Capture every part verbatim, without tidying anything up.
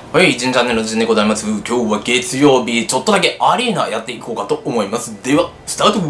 はい、ジンチャンネルのジンでございます。今日は月曜日、ちょっとだけアリーナやっていこうかと思います。では、スタート。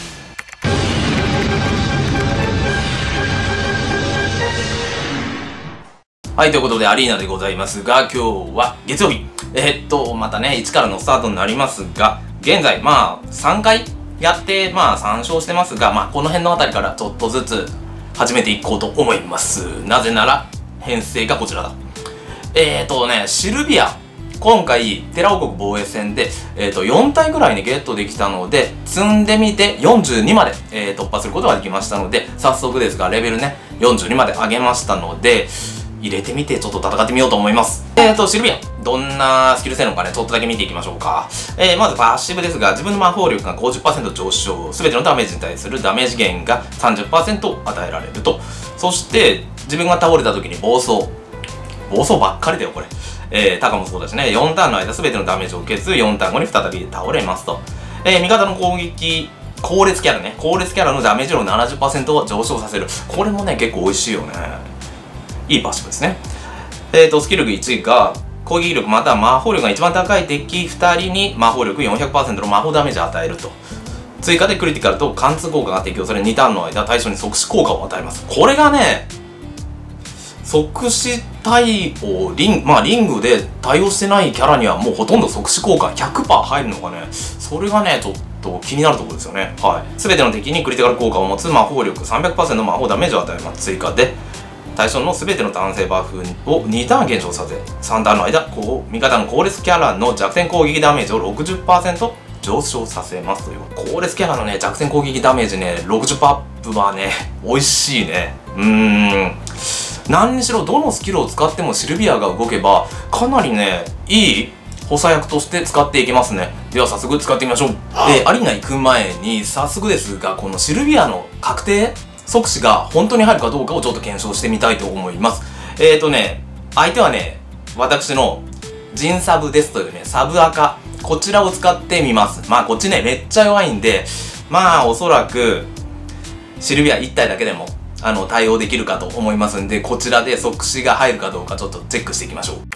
はい、ということでアリーナでございますが、今日は月曜日。えー、っと、またね、一からのスタートになりますが、現在、まあ、さんかいやって、まあ、さん勝してますが、まあ、この辺のあたりからちょっとずつ始めていこうと思います。なぜなら、編成がこちらだ。えーとね、シルビア。今回、寺王国防衛戦で、えーと、よん体ぐらいにゲットできたので、積んでみてよんじゅうにまで、えー、突破することができましたので、早速ですが、レベルね、よんじゅうにまで上げましたので、入れてみてちょっと戦ってみようと思います。えーと、シルビア。どんなスキル性能かね、ちょっとだけ見ていきましょうか。えー、まずパッシブですが、自分の魔法力が ごじゅっパーセント 上昇、すべてのダメージに対するダメージ減が さんじゅっパーセント 与えられると。そして、自分が倒れた時に暴走。暴走ばっかりだよ、これ。えー、タカもそうだしね。よんターンの間、すべてのダメージを受けず、よんターン後に再び倒れますと。えー、味方の攻撃、後列キャラね。後列キャラのダメージ量 ななじゅっパーセント を上昇させる。これもね、結構美味しいよね。いいパッシブですね。えーと、スキルいちが、攻撃力または魔法力が一番高い敵ふたりに魔法力 よんひゃくパーセント の魔法ダメージを与えると。追加でクリティカルと貫通効果が適用され、にターンの間、対象に即死効果を与えます。これがね、即死対応、リング、まあリングで対応してないキャラにはもうほとんど即死効果 ひゃくパーセント 入るのかね。それがね、ちょっと気になるところですよね。はい。すべての敵にクリティカル効果を持つ魔法力 さんびゃくパーセント の魔法ダメージを与えます。追加で、対象のすべての単性バフをにターン減少させ、さんターンの間、こう、味方の後列キャラの弱点攻撃ダメージを ろくじゅっパーセント 上昇させますという。後列キャラのね、弱点攻撃ダメージね、ろくじゅっパーセントアップはね、美味しいね。うーん。何にしろどのスキルを使ってもシルビアが動けばかなりねいい補佐役として使っていけますね。では早速使ってみましょう。でアリーナ行く前に早速ですがこのシルビアの確定即死が本当に入るかどうかをちょっと検証してみたいと思います。えーとね相手はね私のジンサブですというねサブアカこちらを使ってみます。まあこっちねめっちゃ弱いんでまあおそらくシルビアいち体だけでもあの、対応できるかと思いますんで、こちらで即死が入るかどうかちょっとチェックしていきましょう。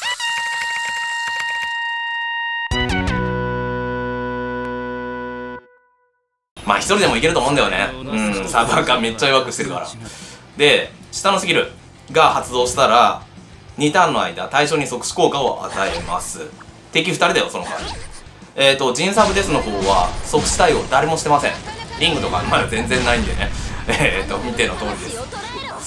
まあ一人でもいけると思うんだよね。うん、サーバーがめっちゃ弱くしてるから。で、下のスキルが発動したら、にターンの間、対象に即死効果を与えます。敵ふたりだよ、その代わり。えっと、ジンサブデスの方は即死対応誰もしてません。リングとかまだ全然ないんでね。えーと、見ての通りです。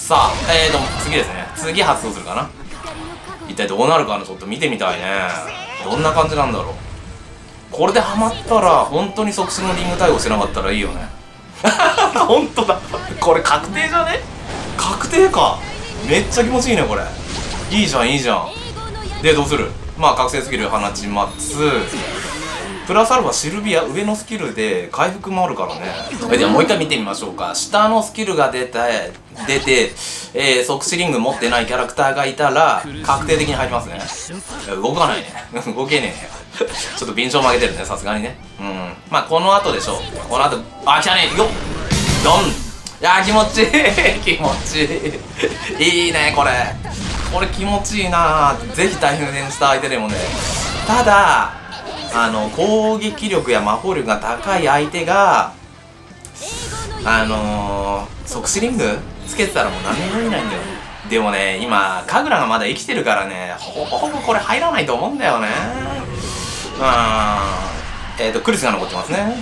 さあ、えーと、次ですね。次発動するかな。一体どうなるかなちょっと見てみたいね。どんな感じなんだろう。これでハマったら、本当に即死のリング対応してなかったらいいよね。本当だ。これ確定じゃね？確定か。めっちゃ気持ちいいね、これ。いいじゃん、いいじゃん。で、どうする？まあ、覚醒スキル放ちます。プラスアルファシルビア上のスキルで回復もあるからね。ではもう一回見てみましょうか。下のスキルが出て、出て、えー、即死リング持ってないキャラクターがいたら確定的に入りますね。動かないね。動けねえ。ちょっと便乗曲げてるね、さすがにね。うん。まあこの後でしょう。この後、あ、来たね。よっドンいやー気持ちいい気持ちいい。いいね、これ。これ気持ちいいなー。ぜひ大変した相手でもね。ただ、あの攻撃力や魔法力が高い相手があのー、即死リングつけてたらもう何もいないんだよ。でもね今神楽がまだ生きてるからねほぼほぼこれ入らないと思うんだよね。うんえーとクリスが残ってますね。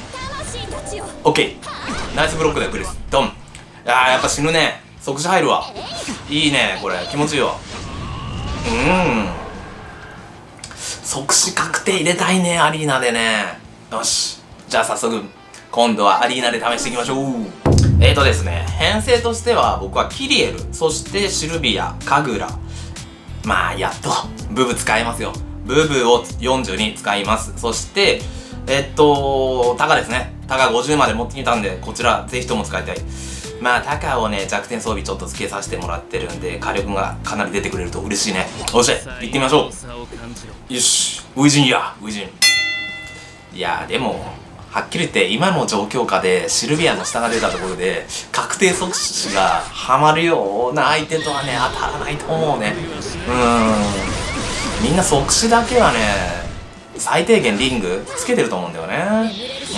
OK ナイスブロックだよクリスドン。あーやっぱ死ぬね。即死入るわ。いいねこれ気持ちいいわ。うん即死確定入れたいね、アリーナでね。よし。じゃあ早速、今度はアリーナで試していきましょう。えーとですね、編成としては僕はキリエル、そしてシルビア、カグラ。まあ、やっと、ブブ使えますよ。ブブをよんじゅうに使います。そして、えっと、タカですね。タカごじゅうまで持ってきたんで、こちらぜひとも使いたい。まあ、タカをね、弱点装備ちょっと付けさせてもらってるんで、火力がかなり出てくれると嬉しいね。よし、行ってみましょう。よし、ウイジンや、ウイジン。いや、でも、はっきり言って今の状況下でシルビアの下が出たところで、確定即死がハマるような相手とはね、当たらないと思うね。うーん。 みんな即死だけはね最低限リングつけてると思うんだよね。うん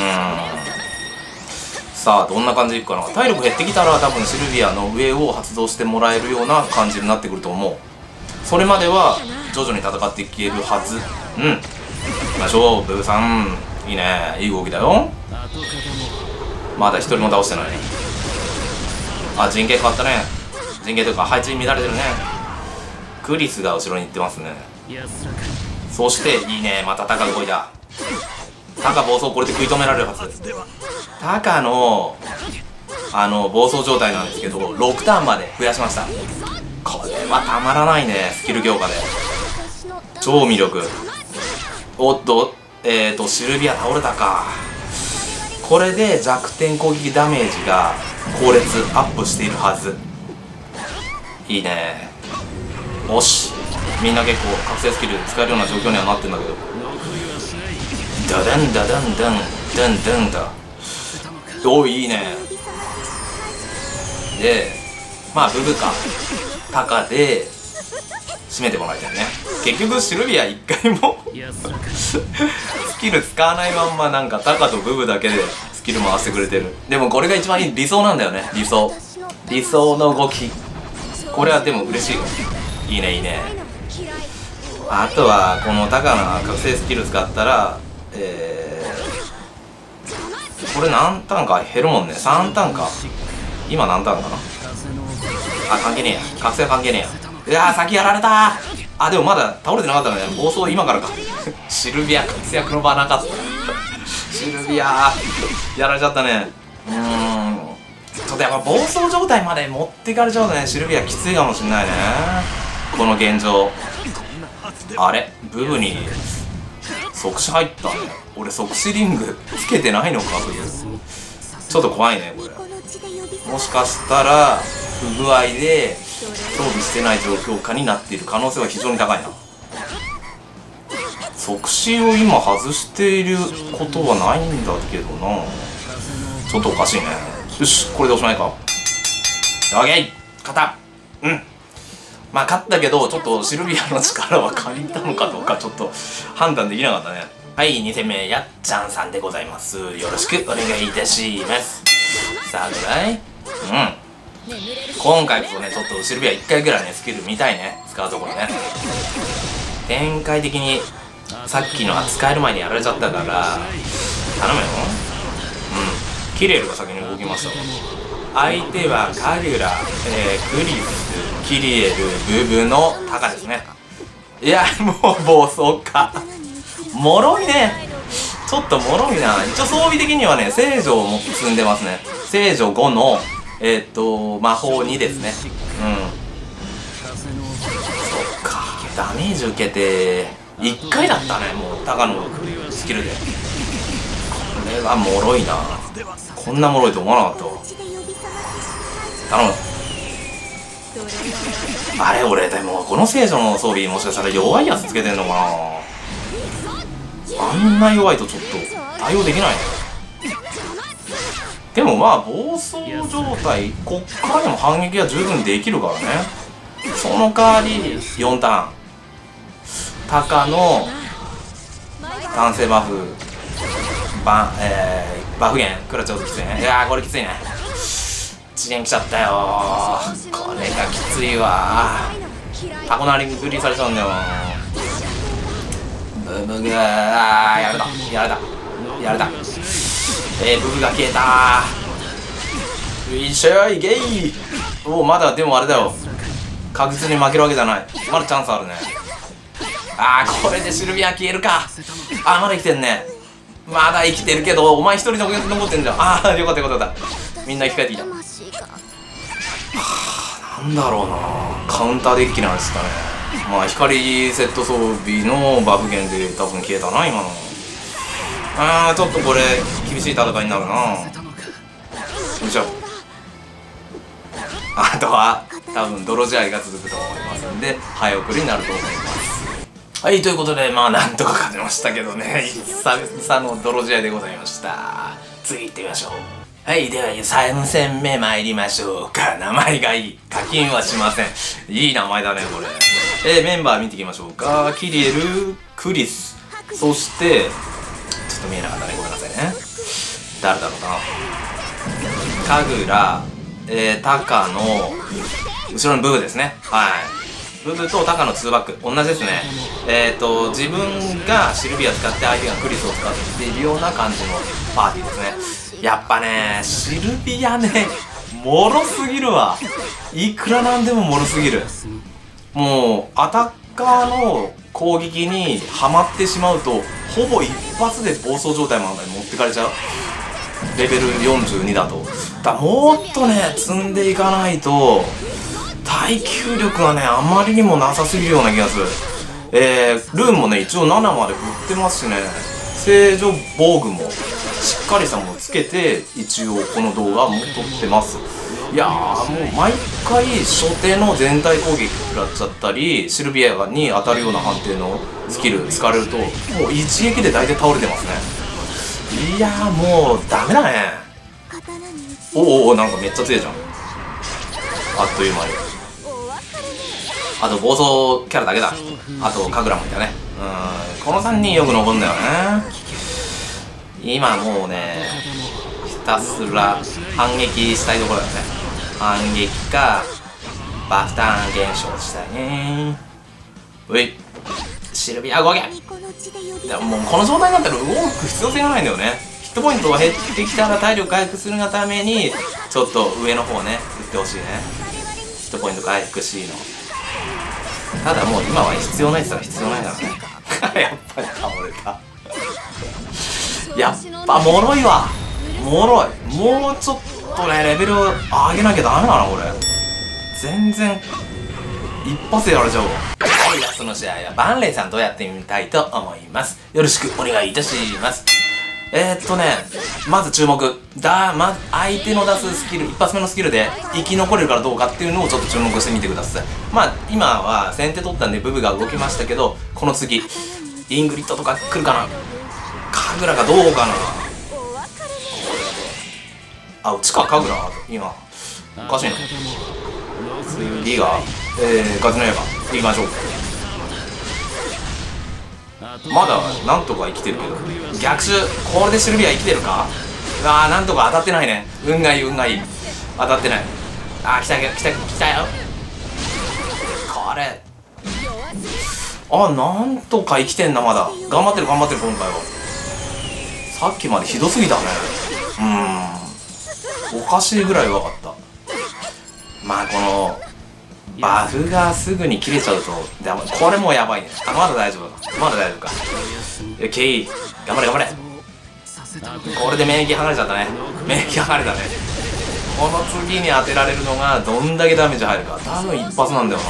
さあどんな感じでいくかな。体力減ってきたら多分シルビアの上を発動してもらえるような感じになってくると思う。それまでは徐々に戦っていけるはず。うん行きましょうブーさん。いいね、いい動きだよ。まだ一人も倒してない。あ陣形変わったね。陣形というか配置乱れてるね。クリスが後ろに行ってますね。そしていいね、またタカが動いた。タカ暴走これで食い止められるはず。タカのあの暴走状態なんですけどろくターンまで増やしました。これはたまらないね、スキル強化で超魅力。おっとえーとシルビア倒れたか。これで弱点攻撃ダメージが効率アップしているはず。いいね。よしみんな結構覚醒スキル使えるような状況にはなってんだけど。ダダンダダンダンダンダンダ。おいいね。でまあブブかタカで締めてもらいたいね。結局シルビア一回もスキル使わないまんまなんかタカとブブだけでスキル回してくれてる。でもこれが一番いい理想なんだよね。理想理想の動き。これはでも嬉しいよ。いいねいいね。あとはこのタカの覚醒スキル使ったらえー、これ何ターンか減るもんね。さんターンか。今何ターンかなあ関係ねえや。覚醒関係ねえや。いやー先やられたー。あでもまだ倒れてなかったね。暴走今からかシルビア活躍の場なかったシルビアやられちゃったね。うーんちょっとやっぱ暴走状態まで持っていかれちゃうとねシルビアきついかもしんないねこの現状。あれブブに即死入ったね。俺即死リングつけてないのかブブ。ちょっと怖いねこれ。もしかしたら不具合で装備してない状況下になっている可能性は非常に高いな。即死を今外していることはないんだけどな。ちょっとおかしいね。よしこれでおしまいか。オッケー勝った。うんまあ勝ったけどちょっとシルビアの力は借りたのかどうかちょっと判断できなかったね。はいに戦目やっちゃんさんでございます。よろしくお願いいたします。さあどうだい。うん今回こそねちょっとシルビアいっかいぐらいねスキル見たいね。使うところね展開的にさっきのは使える前にやられちゃったから頼むよ。うんキレルが先に動きました。相手はカグラ、えー、クリス、キリエル、ブブのタカですね。いやもう暴走かもろいね。ちょっともろいな。一応装備的にはね聖女を積んでますね。聖女ごのえー、っと魔法にですね。うんそっかダメージ受けていっかいだったね。もうタカのスキルでこれはもろいな。こんなもろいと思わなかったわ。頼む。あれ俺でもこの聖女の装備もしかしたら弱いやつつけてんのかな。あんな弱いとちょっと対応できないね。でもまあ暴走状態こっからでも反撃は十分できるからね。その代わりよんターンタカの単性バフバ,、えー、バフ減食らっちゃうときついね。いやーこれきついね。遅延来ちゃったよー。これがきついわー。タコなりにグリーされちゃうんだよ。ブブグーあーやられたやられたやられた。えー、ブブが消えたー。いっしょいけい。おおまだでもあれだよ確実に負けるわけじゃない。まだチャンスあるね。あーこれでシルビア消えるか。あーまだ生きてんね。まだ生きてるけどお前一人残ってんじゃん。ああよかったよかったみんな生き返ってきた。はあなんだろうなカウンターデッキなんですかね。まあ光セット装備のバフ減で多分消えたな今の。あーちょっとこれ厳しい戦いになるな。よいしょ。あとは多分泥仕合が続くと思いますんで早送りになると思います。はいということでまあなんとか勝てましたけどね久々の泥仕合でございました。次行ってみましょう。はいではさん戦目参りましょうか。名前がいい課金はしません。いい名前だねこれ。 えー、メンバー見ていきましょうか。キリエル、クリス、そしてちょっと見えなかったね、ごめんなさいね。誰だろうな。カグラ、えー、タカの後ろのブブですね。はい、ブブとタカのツーバック同じですね。えっ、ー、と自分がシルビア使って相手がクリスを使っているような感じのパーティーですね。やっぱねシルビアねもろすぎるわ。いくらなんでももろすぎる。もうアタッカーの攻撃にはまってしまうとほぼ一発で暴走状態まで持ってかれちゃう。レベルよんじゅうにだとだもっとね積んでいかないと耐久力がねあまりにもなさすぎるような気がする。えー、ルーンもね一応ななまで振ってますしね、聖女防具もしっかりしたものをつけて一応この動画も撮ってます。いやーもう毎回初手の全体攻撃食らっちゃったりシルビアに当たるような判定のスキル使われるともう一撃で大体倒れてますね。いやーもうダメだね。おおおなんかめっちゃ強いじゃん、あっという間に。あと暴走キャラだけだ。あとカグラもいたね。うんこのさんにんよく残るんだよね。今もうねひたすら反撃したいところだよね。反撃かバフターン減少したいね。ういシルビア動け。でももうこの状態になったら動く必要性がないんだよね。ヒットポイントが減ってきたら体力回復するがためにちょっと上の方ね打ってほしいね。ヒットポイント回復 C の。ただもう今は必要ないって言ったら必要ないからねやっぱり倒れたやっぱもろいわ。もろい。もうちょっとねレベルを上げなきゃダメだなこれ。全然一発でやられちゃうわ。はい、ラストの試合はバンレイさんとやってみたいと思います。よろしくお願いいたします。えー、っとねまず注目だ、ま、相手の出すスキル一発目のスキルで生き残れるからどうかっていうのをちょっと注目してみてください。まあ今は先手取ったんでブブが動きましたけどこの次イングリッドとか来るかな、カグラがどうかな。あうちかカグラ今おかしいな。次がえー、風の刃いきましょう。まだなんとか生きてるけど逆襲これでシルビア生きてるか。あーなんとか当たってないね。運がいい運がいい当たってない。あー来た来た来たよこれ。あなんとか生きてんな。まだ頑張ってる頑張ってる今回は。さっきまでひどすぎたね。うーんおかしいぐらい分かった。まあこのバフがすぐに切れちゃうとでもこれもうやばいね。あまだ大丈夫かまだ大丈夫か。オッケー頑張れ頑張れ。これで免疫剥がれちゃったね。免疫剥がれたね。この次に当てられるのがどんだけダメージ入るか多分一発なんだよな。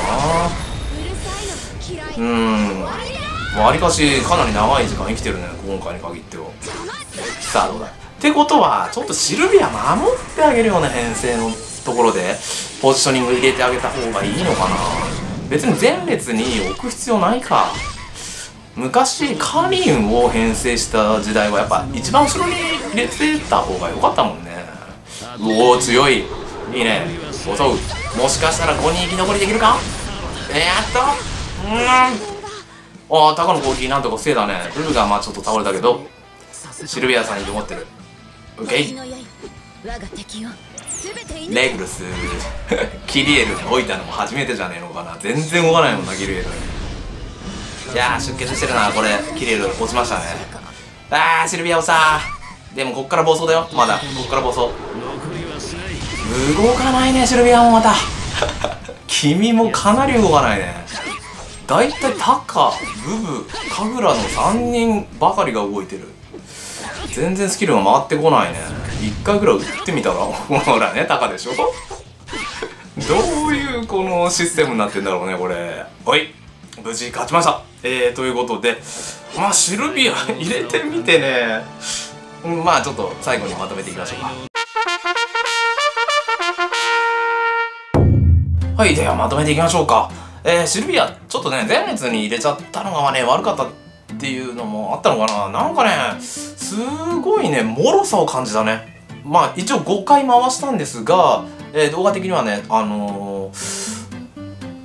うーんわりかしかなり長い時間生きてるね今回に限っては。さあどうだってことはちょっとシルビア守ってあげるような編成のところでポジショニング入れてあげた方がいいのかな。別に前列に置く必要ないか。昔カリンを編成した時代はやっぱ一番後ろに入れてた方が良かったもんね。うお強いいいね襲う。もしかしたらごにん生き残りできるか。えやっとうんああタカの攻撃なんとか防いだね。ブルがまあちょっと倒れたけどシルビアさんに残ってる。オッケーレグルスキリエルに置いたのも初めてじゃねえのかな。全然動かないもんなキリエル。いやー出血してるなこれ。キリエル落ちましたね。あーシルビアをさでもこっから暴走だよ。まだこっから暴走動かないねシルビアもまた君もかなり動かないね。だいたいタカブブカグラのさんにんばかりが動いてる。全然スキルが回ってこないね。いっかいぐらい打ってみたらほらねタカでしょどういうこのシステムになってんだろうねこれ。おい無事勝ちました。えー、ということでまあシルビア入れてみてね、うん、まあちょっと最後にまとめていきましょうか。はいではまとめていきましょうか。えー、シルビアちょっとね前列に入れちゃったのがね悪かったっていうのもあったのかな。なんかねすごいね脆さを感じたね。まあ一応ごかい回したんですが、えー、動画的にはねあのー、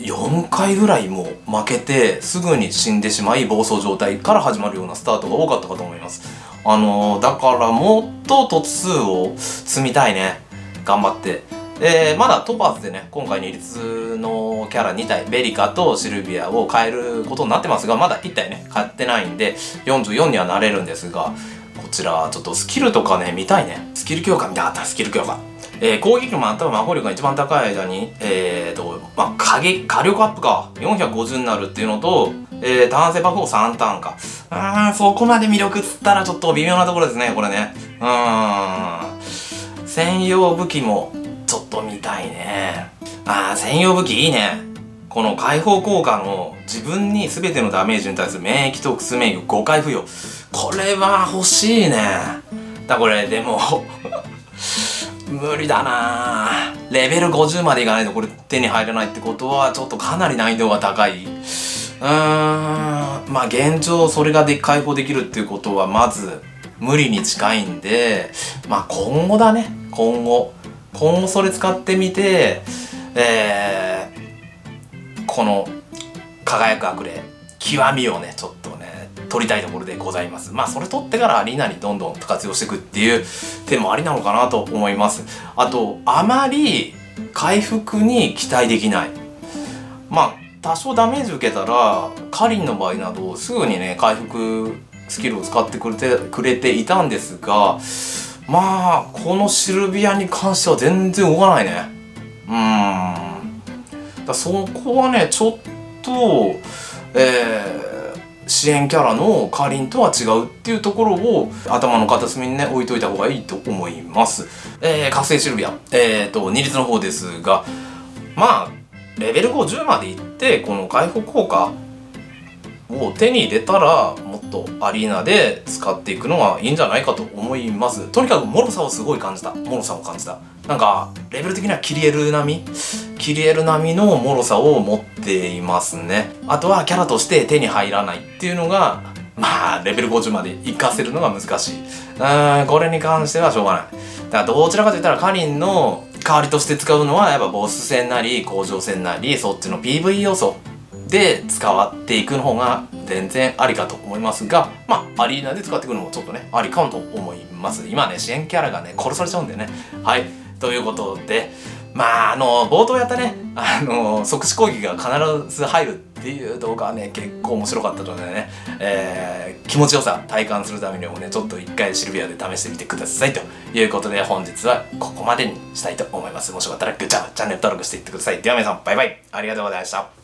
よんかいぐらいもう負けてすぐに死んでしまい暴走状態から始まるようなスタートが多かったかと思います。あのー、だからもっと突数を積みたいね。頑張って。えー、まだトパーズでね、今回二律のキャラにたい、ベリカとシルビアを変えることになってますが、まだいったいね、買ってないんで、よんじゅうよんにはなれるんですが、こちら、ちょっとスキルとかね、見たいね。スキル強化見たかった、スキル強化。えー、攻撃力もあったら魔法力が一番高い間に、えーと、まあ、火撃、火力アップか。よんひゃくごじゅうになるっていうのと、えー、ターンセバフをさんターンか。うーん、そこまで魅力っつったらちょっと微妙なところですね、これね。うーん。専用武器も、ちょっと見たいね。あー、専用武器いいね。この解放効果の自分に全てのダメージに対する免疫と複数免疫ごかい付与。これは欲しいね。だこれでも無理だなぁ。レベルごじゅうまでいかないとこれ手に入らないってことはちょっとかなり難易度が高い。うーん、まあ現状それがで解放できるっていうことはまず無理に近いんで、まあ今後だね。今後今後それ使ってみて、えー、この輝く悪霊極みをねちょっとね取りたいところでございます。まあそれ取ってからアリーナにどんどん活用していくっていう手もありなのかなと思います。あとあまり回復に期待できない。まあ多少ダメージ受けたらカリンの場合などすぐにね回復スキルを使ってくれてくれていたんですが、まあこのシルビアに関しては全然動かないね。うーんだそこはねちょっとえー、支援キャラのカリンとは違うっていうところを頭の片隅にね置いといた方がいいと思います。えー、覚醒シルビアえーと二律の方ですが、まあレベルごじゅうまでいってこの回復効果を手に入れたらもっとアリーナで使っていくのはいいんじゃないかと思います。とにかく脆さをすごい感じた。脆さを感じた。なんかレベル的にはキリエル並みキリエル並みの脆さを持っていますね。あとはキャラとして手に入らないっていうのがまあレベルごじゅうまで活かせるのが難しい。うーんこれに関してはしょうがない。だからどちらかといったらカリンの代わりとして使うのはやっぱボス戦なり工場戦なりそっちの ピーブイ 要素で使っていくの方が全然ありかと思いますが、まあアリーナで使っていくのもちょっとねありかもと思います。今ね支援キャラがね殺されちゃうんでね。はいということでまああの冒頭やったねあの即死攻撃が必ず入るっていう動画はね結構面白かったのでね、えー、気持ちよさ体感するためにもねちょっと一回シルビアで試してみてくださいということで本日はここまでにしたいと思います。もしよかったらグッジョブチャンネル登録していってください。では皆さんバイバイありがとうございました。